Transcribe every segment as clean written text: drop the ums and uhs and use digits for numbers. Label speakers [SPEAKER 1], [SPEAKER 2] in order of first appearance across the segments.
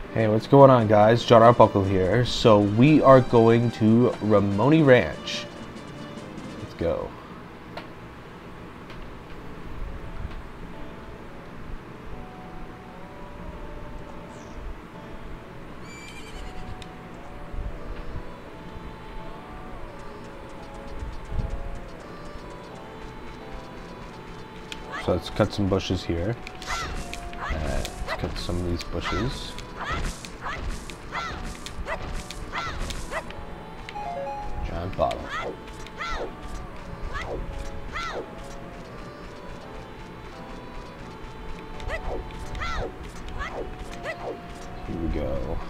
[SPEAKER 1] Hey, what's going on, guys? jonRbukle here. So we are going to Ramoni Ranch. Let's go. So let's cut some bushes here. Let's cut some of these bushes. Giant bottle. Here we go.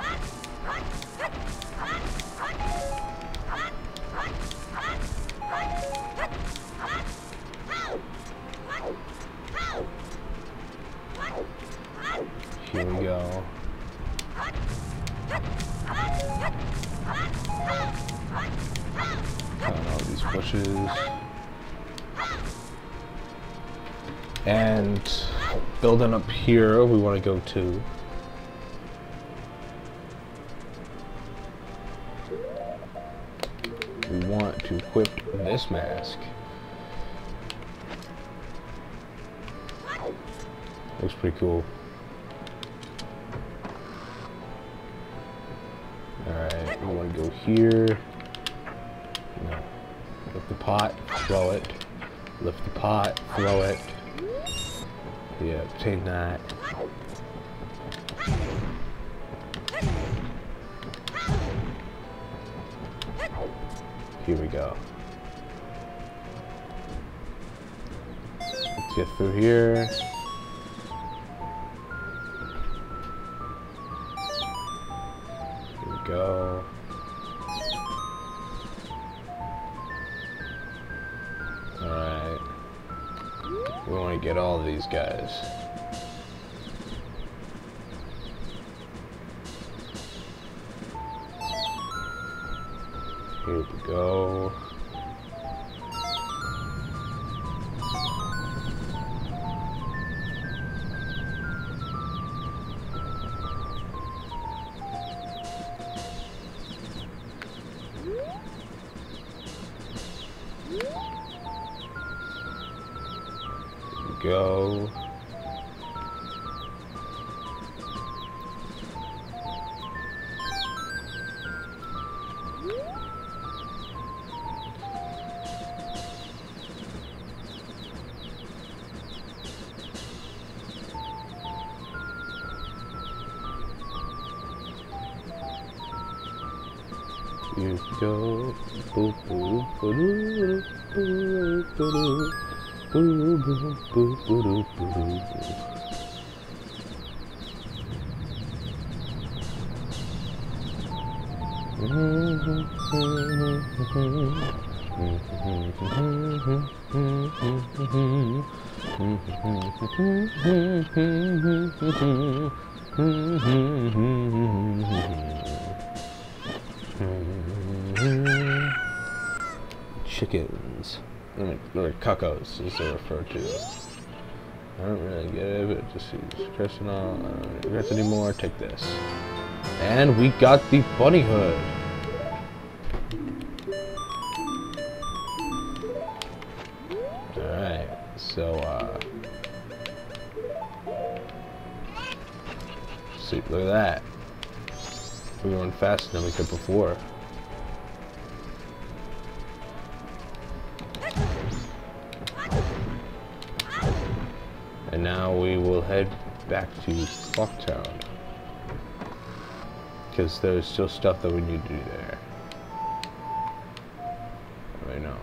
[SPEAKER 1] Here we go. Cutting all these bushes. And building up here, we want to go to. We want to equip this mask. Looks pretty cool. Alright, we want to go here. No. Lift the pot, throw it. Lift the pot, throw it. Yeah, obtain that. Here we go. Let's get through here. Here we go. Alright. We want to get all of these guys. Here we go. Go. Here we go. Boop, boop, boop, boop, boop, boop. Boo, boo, boo, boo, boo, boo. Chickens. Or cuckoos, as they're referred to. I don't really get it, but it just seems personal. I don't regret it anymore. Take this. And we got the bunny hood. Alright, so, see, look at that. We're going faster than we could before. And now we will head back to Clocktown, because there's still stuff that we need to do there. I know.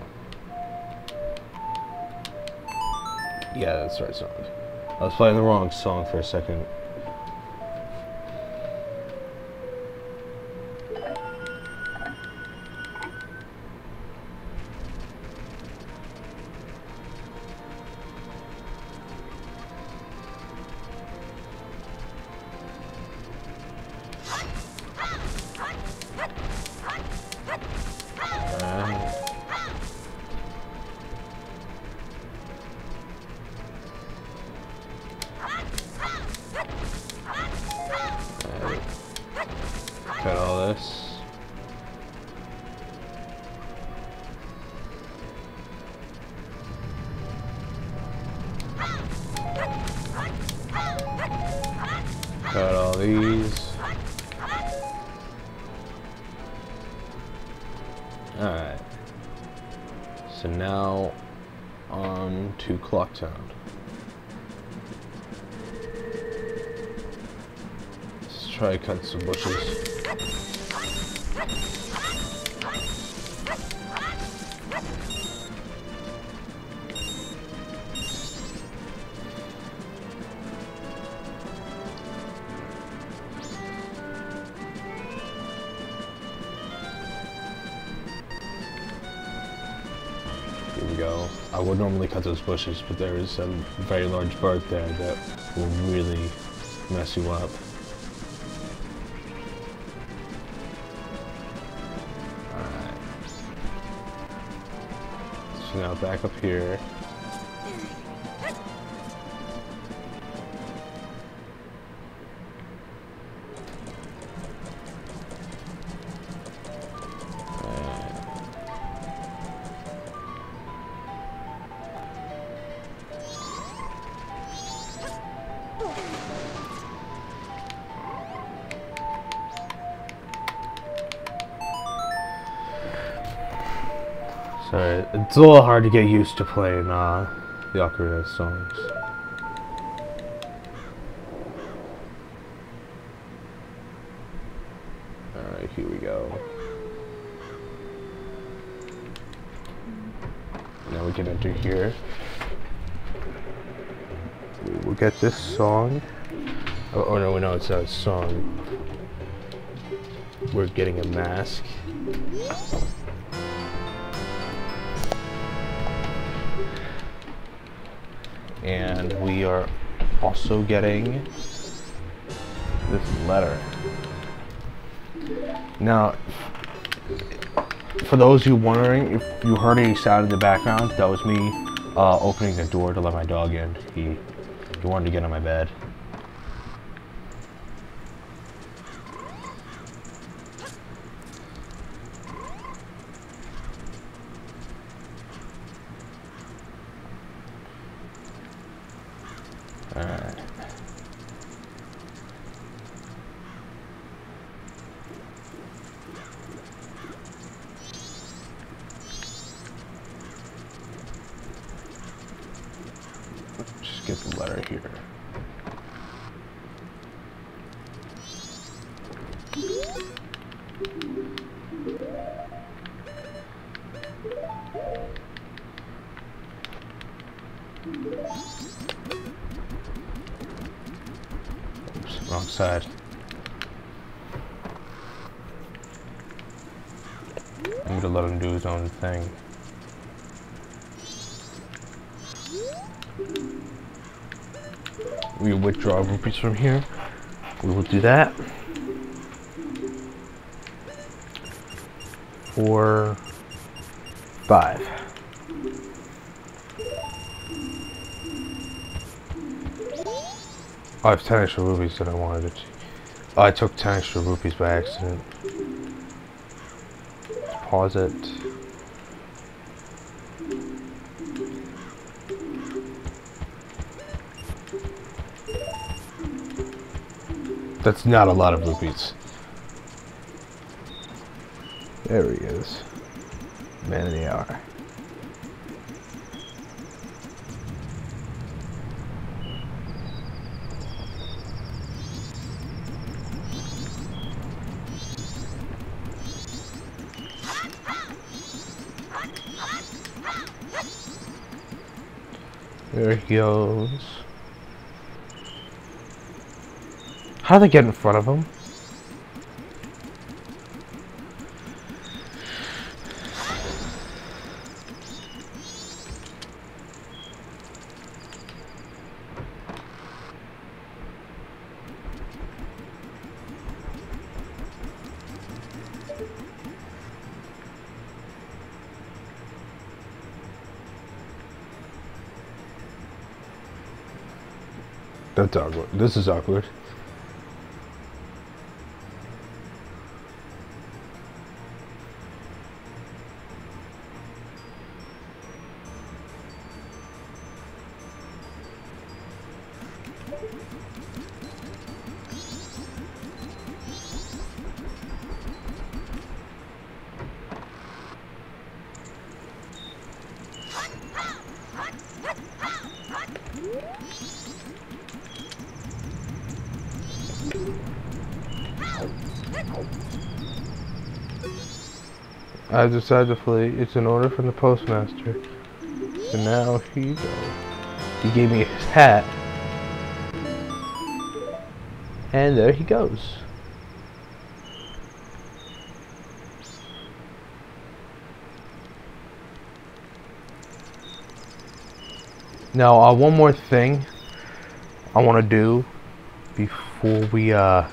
[SPEAKER 1] Yeah, that's the right song. I was playing the wrong song for a second. Cut all this. Cut all these. Alright. So now on to Clock Town. Let's try to cut some bushes. Here we go. I would normally cut those bushes, but there is a very large bird there that will really mess you up. Alright. So now back up here. Sorry, it's a little hard to get used to playing the Ocarina songs. Alright, here we go. Now we can enter here. We'll get this song. Oh no, we know it's a song. We're getting a mask. And we are also getting this letter. Now, for those of you wondering, if you heard any sound in the background, that was me opening the door to let my dog in. He wanted to get on my bed. Alright. Just get the letter here. Oops, wrong side. I'm gonna let him do his own thing. We withdraw rupees from here. We will do that. 4, 5. Oh, I have 10 extra rupees that I wanted to. Oh, I took 10 extra rupees by accident. Pause it. That's not a lot of rupees. There he is. Man in the hour. There he goes. How do they get in front of him? That's awkward. This is awkward. I decided to flee. It's an order from the postmaster. So now here you go. He gave me his hat. And there he goes. Now, one more thing I want to do before we,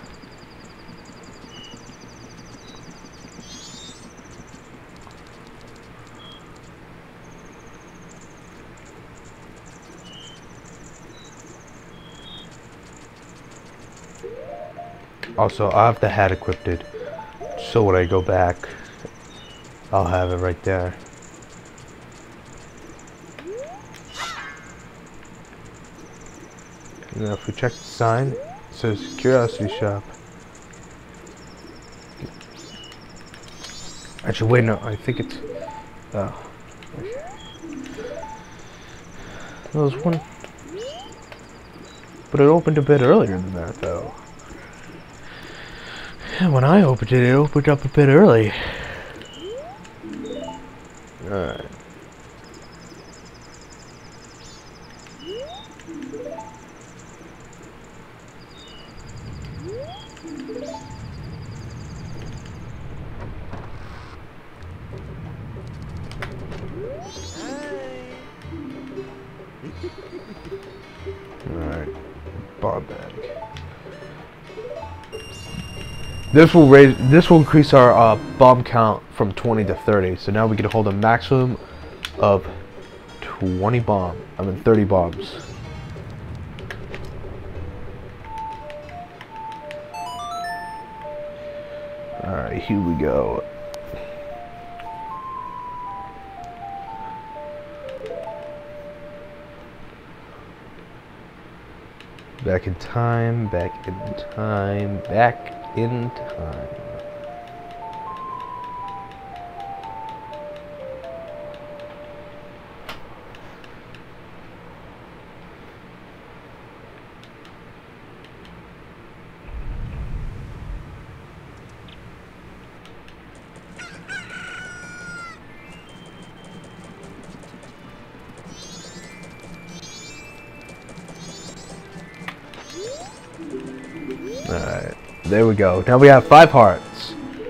[SPEAKER 1] also, I have the hat equipped, so when I go back, I'll have it right there. Now if we check the sign, it says Curiosity Shop. Actually, wait, no, I think it's... Oh. There was one... But it opened a bit earlier than that, though. And when I opened it, it opened up a bit early. Alright. Alright, bomb bag. This will increase our bomb count from 20 to 30. So now we can hold a maximum of 30 bombs. Alright, here we go. Back in time, back in time, back in time. Alright, there we go. Now we have 5 hearts.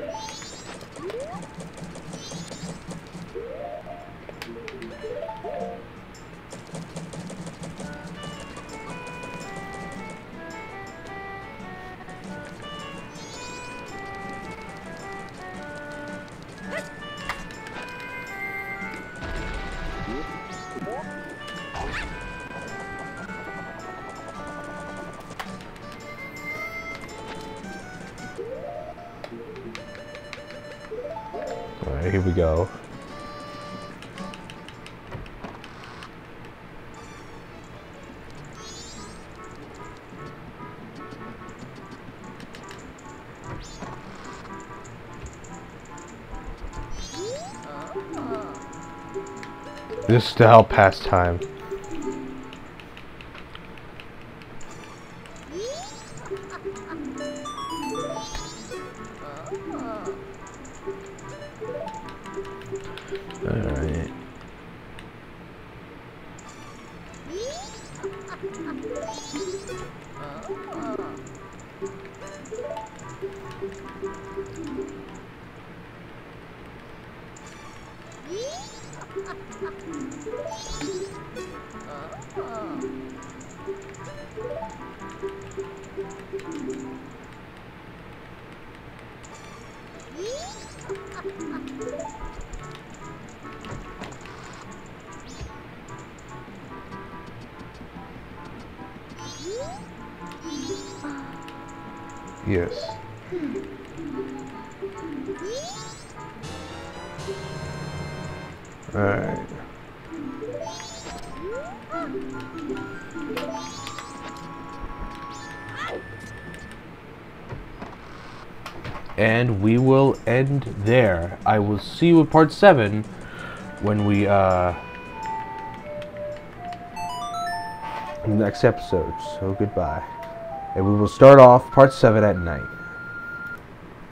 [SPEAKER 1] Alright, here we go. This is to help pass time. Alright. Yes. Alright. And we will end there. I will see you in part 7 when we next episode. So goodbye. And we will start off part 7 at night.